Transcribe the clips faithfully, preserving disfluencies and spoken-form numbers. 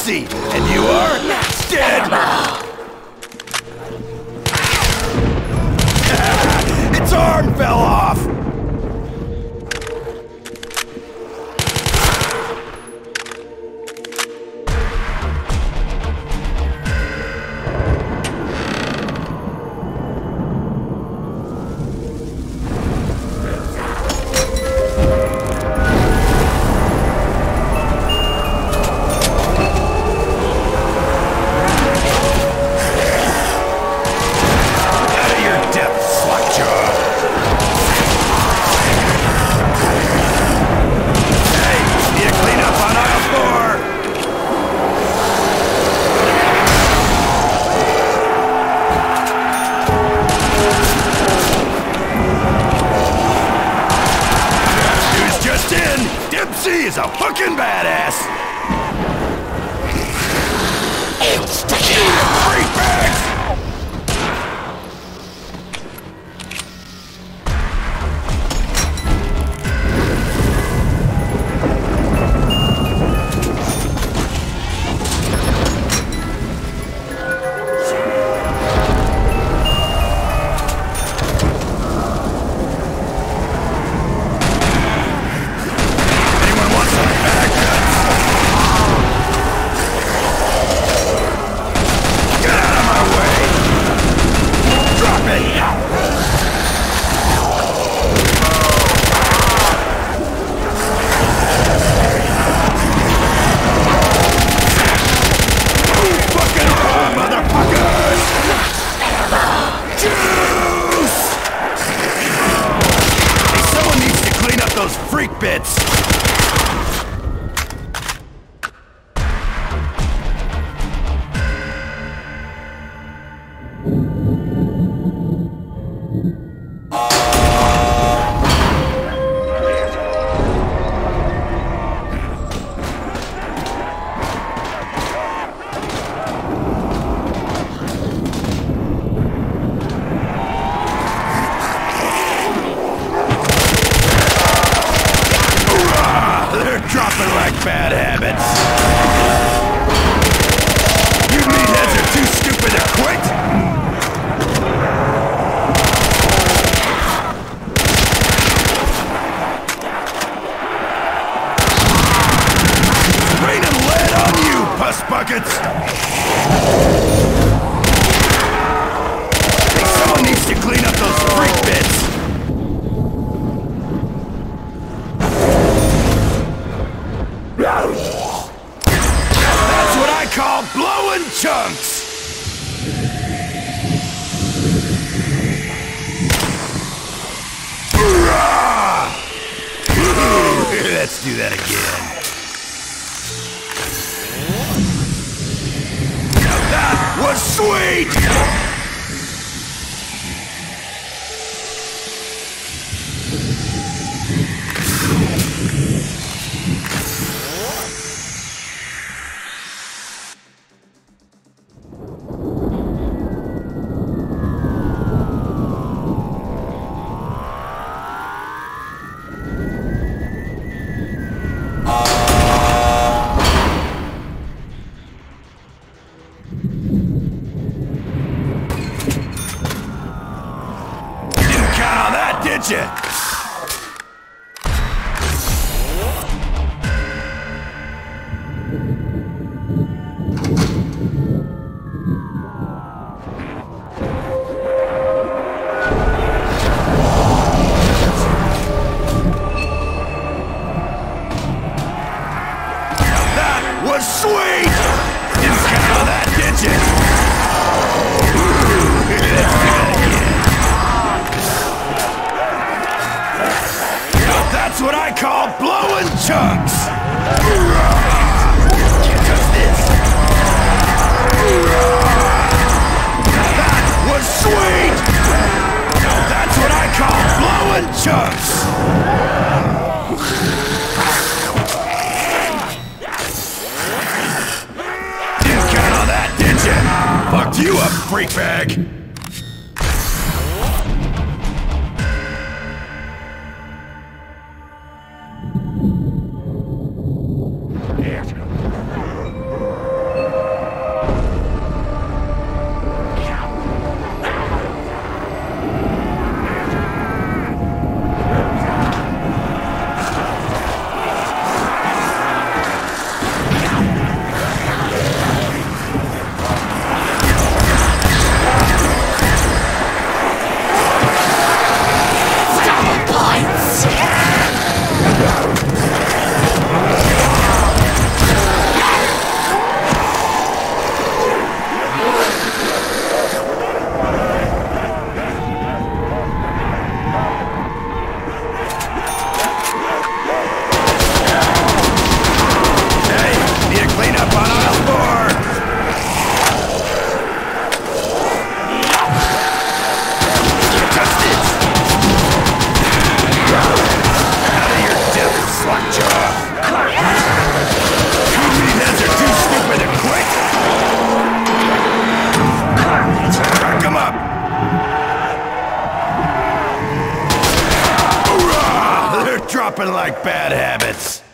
Dipsy, and you are dead! Its arm fell off! Dipsy is a fucking badass! It's the free bags! Those freak bits! Dropping like bad habits. You meatheads are too stupid to quit! Raining lead on you, puss buckets! Hey, someone needs to clean up those freak bits! That's what I call blowing chunks! Let's do that again. Now that was sweet! Did you? That was sweet! Didn't count on that, did you? That's what I call blowing chunks! Can't touch this! That was sweet! That's what I call blowing chunks! Didn't count on that, did you? Fucked you up, freak bag! like bad habits.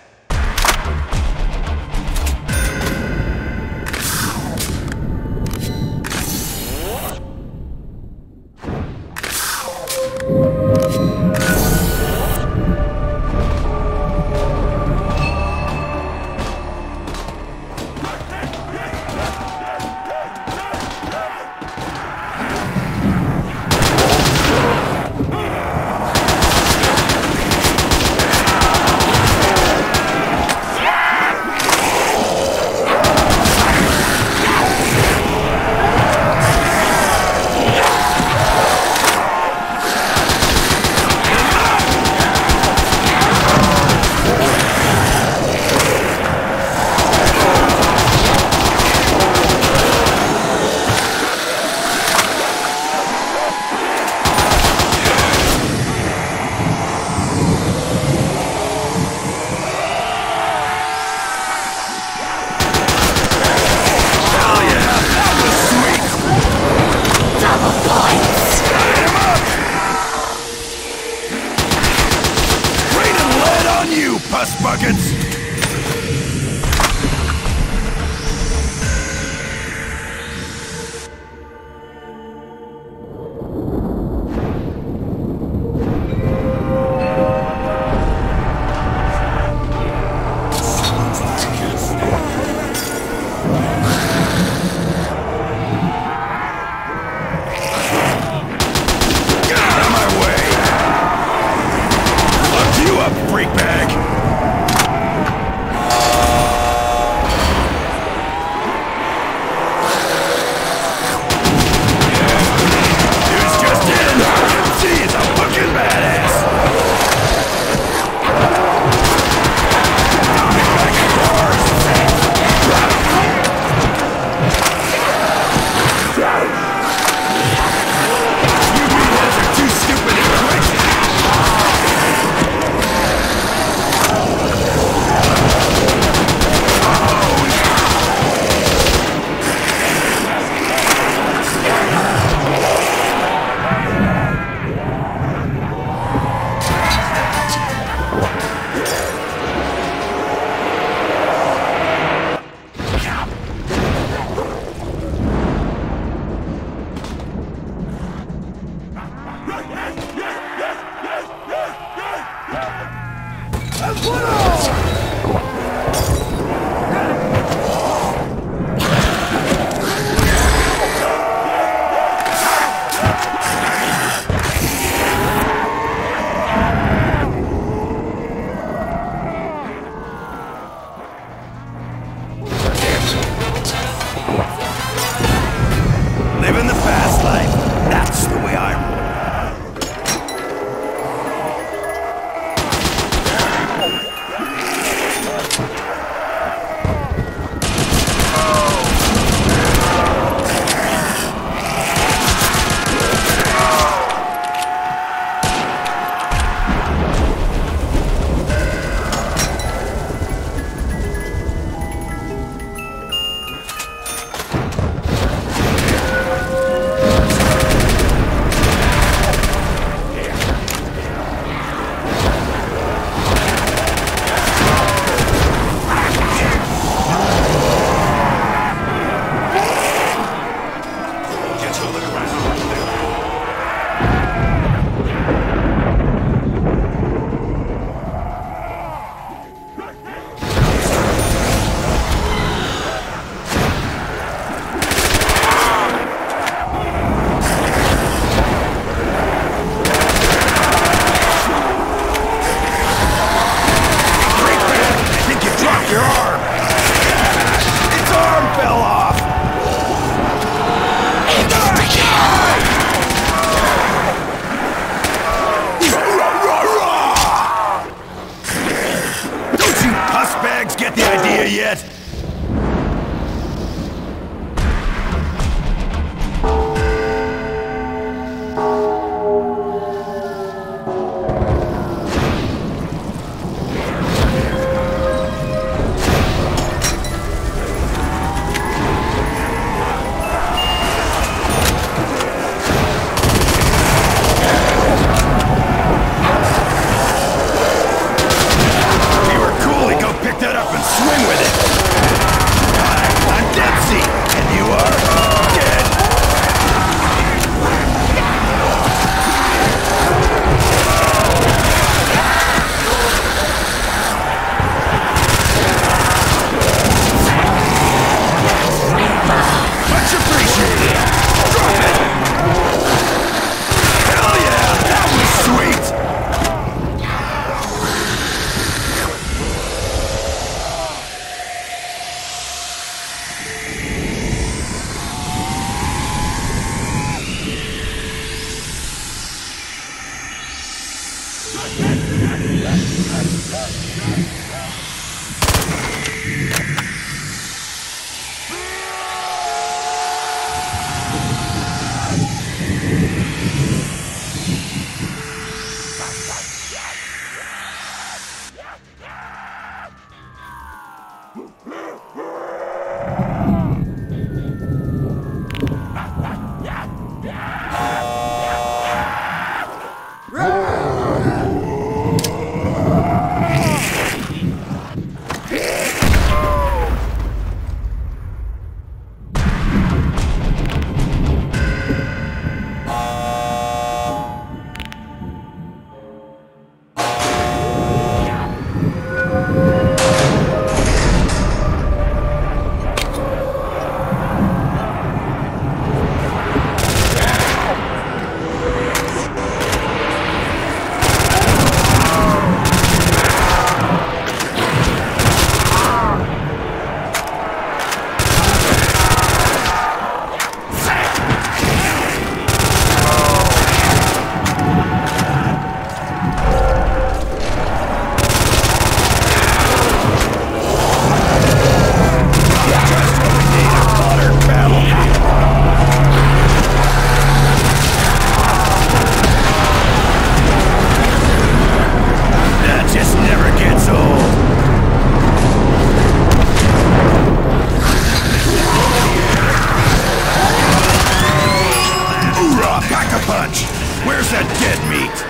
Where's that dead meat?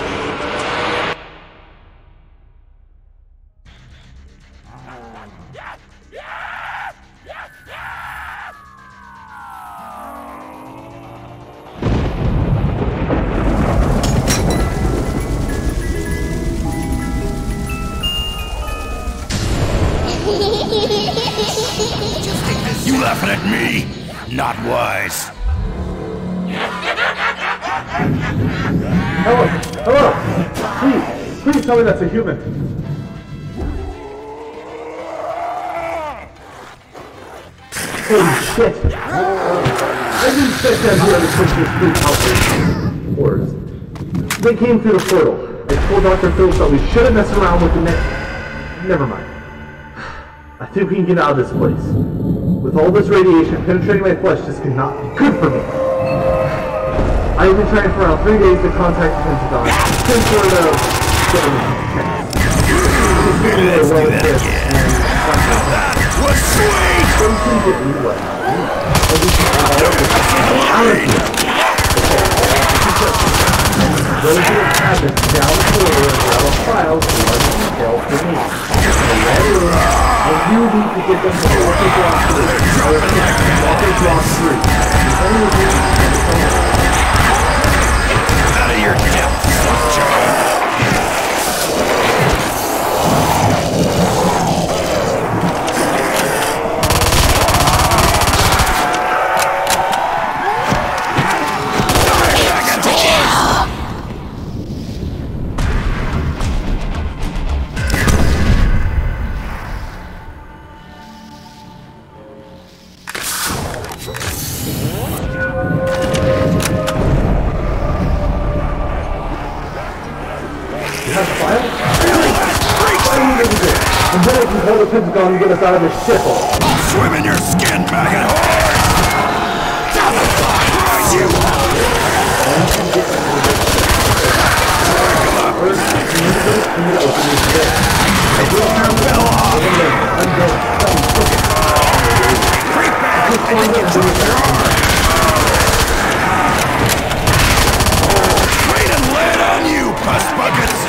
You laughing at me? Not wise. Hello, hello! Please, please tell me that's a human. Holy shit! I didn't expect them here to push this through house. Words. They came through the portal. I told Doctor Phillips that we shouldn't mess around with the next. Never mind. I think we can get out of this place. With all this radiation penetrating my flesh, this could not be good for me. I've been trying for around three days to contact the Pentagon. Some sort of chance. Let's do that again. That was sweet! Something did me well. And we can all get out of here. Those little cabinets down the corridor and grab a file for one detail for me. And you need to get them to walk across through. Walk across through. The only way to get them out of your depth, Joe. And then I can hold the Pentagon and get us out of this shithole. I'll swim in your skin, maggot horse! Rise you! First, you need to go to open this door. I don't have fell off! I'm going. Creep back! I think you dropped your arm! Wait and land on you, pus buckets!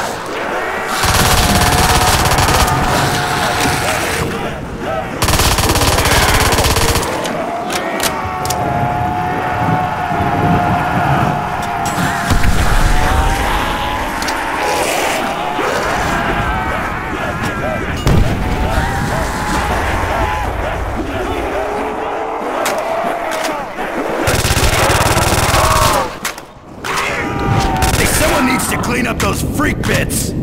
Clean up those freak bits!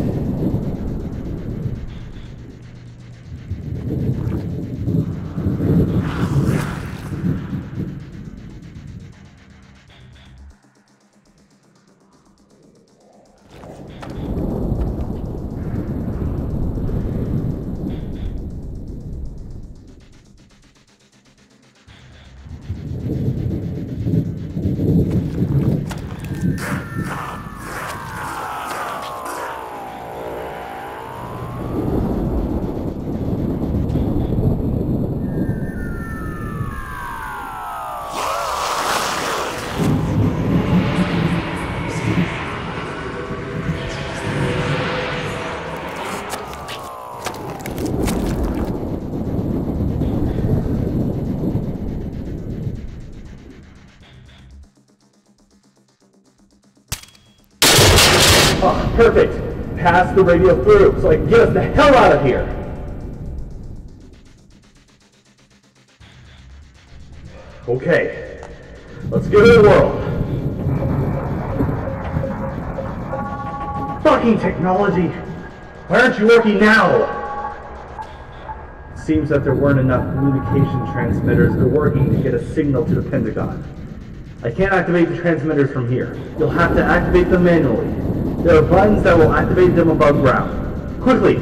Oh, perfect. Pass the radio through so I can get us the hell out of here. Okay, let's get to the world. Fucking technology! Why aren't you working now? It seems that there weren't enough communication transmitters that are working to get a signal to the Pentagon. I can't activate the transmitters from here. You'll have to activate them manually. There are buttons that will activate them above ground. Quickly!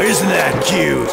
Isn't that cute?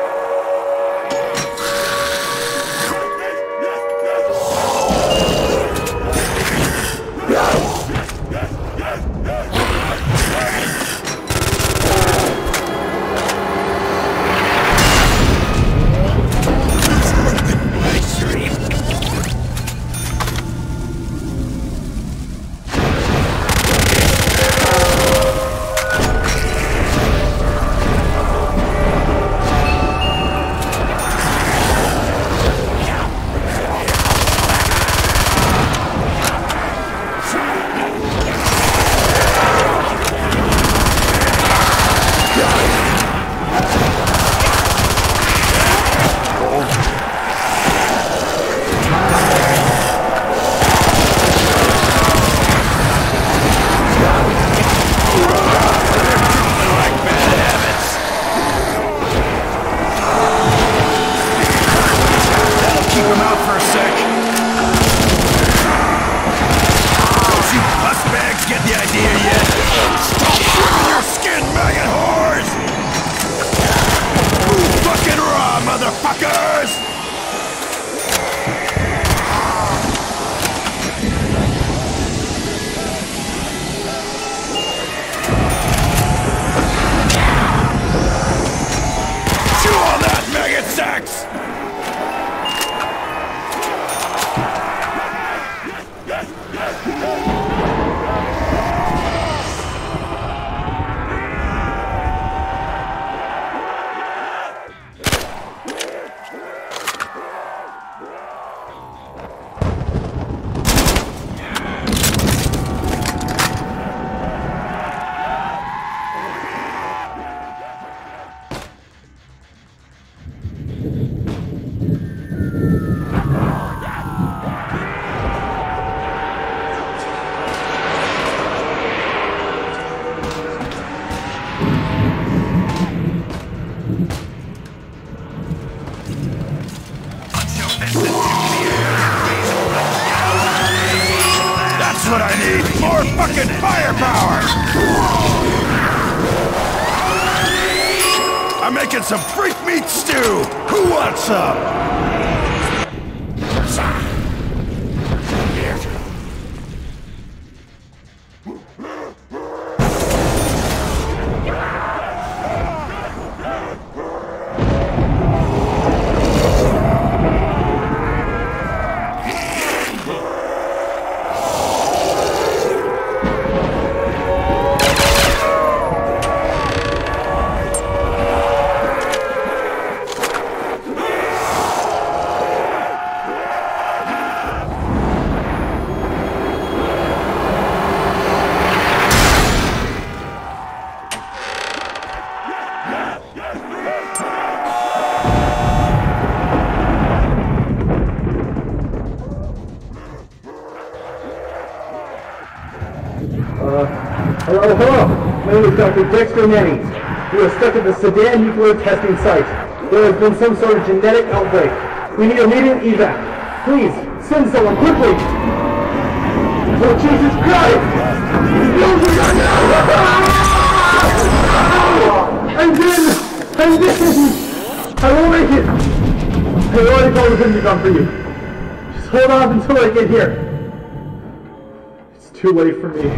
What I need! More fucking firepower! I'm making some freak meat stew! Who wants some? Hello, hello. My name is Doctor Dexter Mannings. We are stuck at the Sedan nuclear testing site. There has been some sort of genetic outbreak. We need immediate evac. Please, send someone quickly. Oh, Jesus Christ! I'm in! I'm in! I won't make it! I already called the Pentagon for you. Just hold on until I get here. It's too late for me.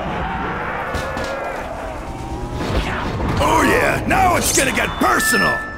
Now it's gonna get personal!